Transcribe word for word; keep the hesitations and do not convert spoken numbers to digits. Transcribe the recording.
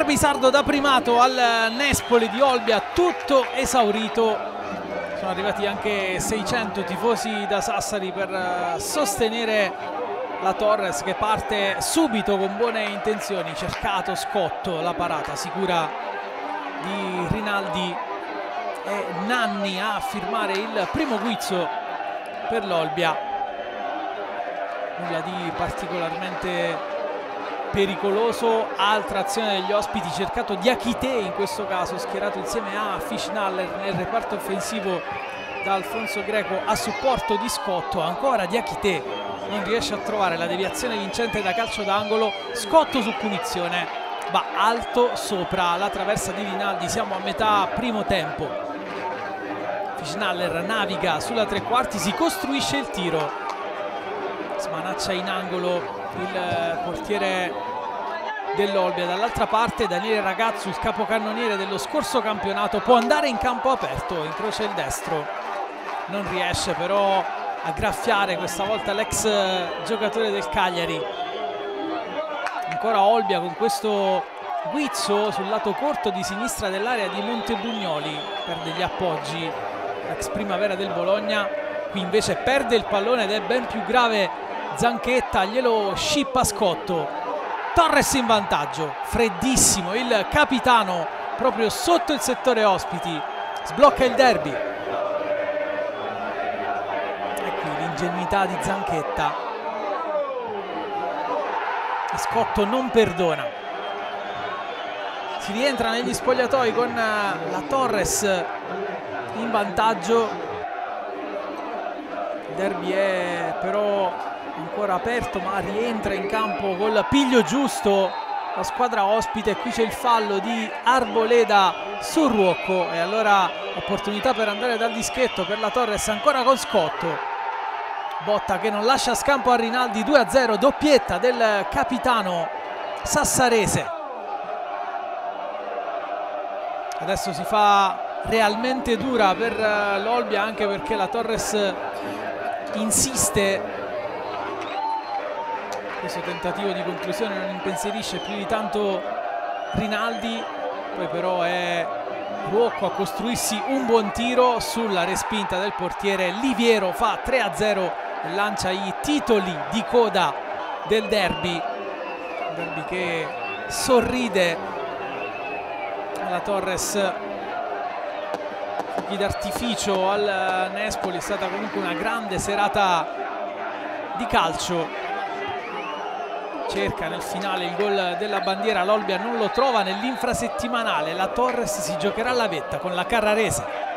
derby sardo da primato al Nespoli di Olbia, tutto esaurito. Sono arrivati anche seicento tifosi da Sassari per sostenere la Torres, che parte subito con buone intenzioni. Cercato Scotto, la parata sicura di Rinaldi e Nanni a firmare il primo guizzo per l'Olbia. Nulla di particolarmente pericoloso. Altra azione degli ospiti, cercato Diakité in questo caso, schierato insieme a Fischnaller nel reparto offensivo da Alfonso Greco a supporto di Scotto. Ancora Diakité, non riesce a trovare la deviazione vincente da calcio d'angolo. Scotto su punizione, va alto sopra la traversa di Rinaldi. Siamo a metà primo tempo. Fischnaller naviga sulla tre quarti, si costruisce il tiro, smanaccia in angolo il portiere dell'Olbia. Dall'altra parte Daniele Ragazzu, il capocannoniere dello scorso campionato, può andare in campo aperto, incrocia il destro, non riesce però a graffiare questa volta l'ex giocatore del Cagliari. Ancora Olbia con questo guizzo sul lato corto di sinistra dell'area di Montebugnoli, perde gli appoggi l'ex Primavera del Bologna. Qui invece perde il pallone ed è ben più grave Zanchetta, glielo scippa Scotto. Torres in vantaggio, freddissimo il capitano proprio sotto il settore ospiti, sblocca il derby. E qui l'ingenuità di Zanchetta, e Scotto non perdona. Si rientra negli spogliatoi con la Torres in vantaggio. Il derby è però ancora aperto, ma rientra in campo col piglio giusto la squadra ospite. Qui c'è il fallo di Arboleda su Ruocco e allora opportunità per andare dal dischetto per la Torres, ancora con Scotto. Botta che non lascia scampo a Rinaldi, due a zero, doppietta del capitano sassarese. Adesso si fa realmente dura per l'Olbia, anche perché la Torres insiste. Questo tentativo di conclusione non impensierisce più di tanto Rinaldi, poi però è Ruocco a costruirsi un buon tiro sulla respinta del portiere. Liviero fa tre a zero e lancia i titoli di coda del derby, un derby che sorride alla Torres. Fuochi d'artificio al Nespoli, è stata comunque una grande serata di calcio. Cerca nel finale il gol della bandiera, l'Olbia non lo trova nell'infrasettimanale. La Torres si giocherà la vetta con la Carrarese.